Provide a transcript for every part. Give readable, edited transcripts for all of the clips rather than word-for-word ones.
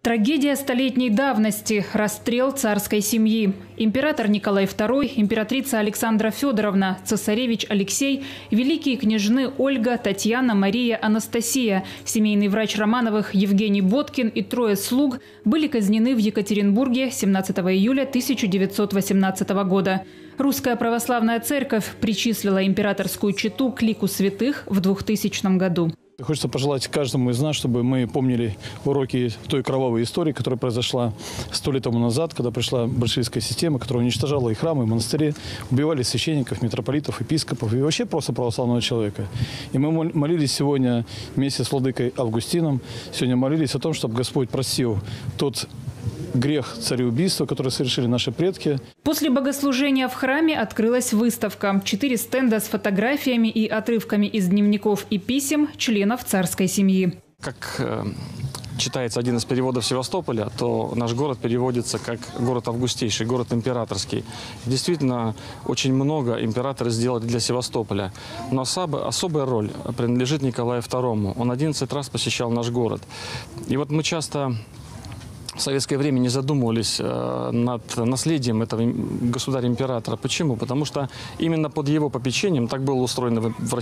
Трагедия столетней давности – расстрел царской семьи. Император Николай II, императрица Александра Федоровна, цесаревич Алексей, великие княжны Ольга, Татьяна, Мария, Анастасия, семейный врач Романовых Евгений Боткин и трое слуг были казнены в Екатеринбурге 17 июля 1918 года. Русская православная церковь причислила императорскую чету к лику святых в 2000 году. Хочется пожелать каждому из нас, чтобы мы помнили уроки той кровавой истории, которая произошла 100 лет тому назад, когда пришла большевистская система, которая уничтожала и храмы, и монастыри, убивали священников, митрополитов, епископов и вообще просто православного человека. И мы молились сегодня вместе с владыкой Августином, сегодня молились о том, чтобы Господь простил тот грех цареубийства, который совершили наши предки. После богослужения в храме открылась выставка. 4 стенда с фотографиями и отрывками из дневников и писем членов царской семьи. Как читается один из переводов Севастополя, то наш город переводится как город августейший, город императорский. Действительно, очень много императоры сделали для Севастополя. Но особая роль принадлежит Николаю II. Он 11 раз посещал наш город. И вот мы часто в советское время не задумывались над наследием этого государя-императора. Почему? Потому что именно под его попечением так было устроено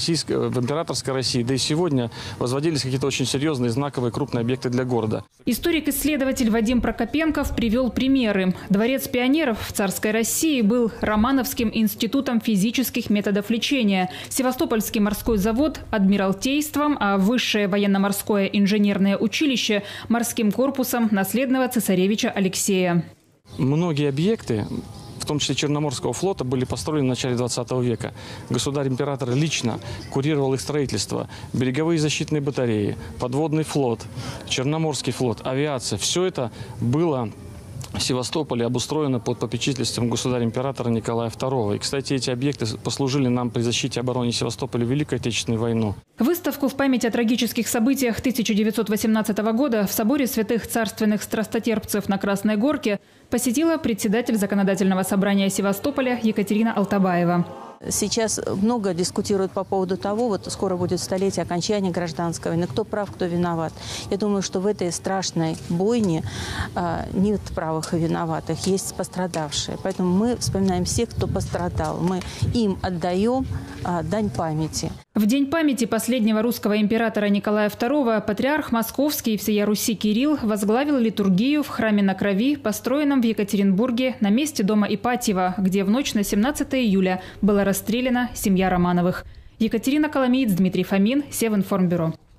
в императорской России. Да и сегодня возводились какие-то очень серьезные, знаковые, крупные объекты для города. Историк-исследователь Вадим Прокопенков привел примеры. Дворец пионеров в царской России был Романовским институтом физических методов лечения, Севастопольский морской завод – адмиралтейством, а Высшее военно-морское инженерное училище – морским корпусом наследного цесаревича Алексея. Многие объекты, в том числе Черноморского флота, были построены в начале 20 века. Государь-император лично курировал их строительство. Береговые защитные батареи, подводный флот, Черноморский флот, авиация. Все это было в Севастополе обустроено под попечительством государя-императора Николая II. И, кстати, эти объекты послужили нам при защите и обороне Севастополя в Великую Отечественную войну. Выставку в память о трагических событиях 1918 года в соборе святых царственных страстотерпцев на Красной Горке посетила председатель Законодательного собрания Севастополя Екатерина Алтабаева. Сейчас много дискутируют по поводу того, вот скоро будет столетие окончания гражданской войны, кто прав, кто виноват. Я думаю, что в этой страшной бойне нет правых и виноватых, есть пострадавшие. Поэтому мы вспоминаем всех, кто пострадал. Мы им отдаем дань памяти. В день памяти последнего русского императора Николая II патриарх Московский и всея Руси Кирилл возглавил литургию в храме на Крови, построенном в Екатеринбурге на месте дома Ипатьева, где в ночь на 17 июля была расстреляна семья Романовых. Екатерина Коломиец, Дмитрий Фомин, Севинформбюро.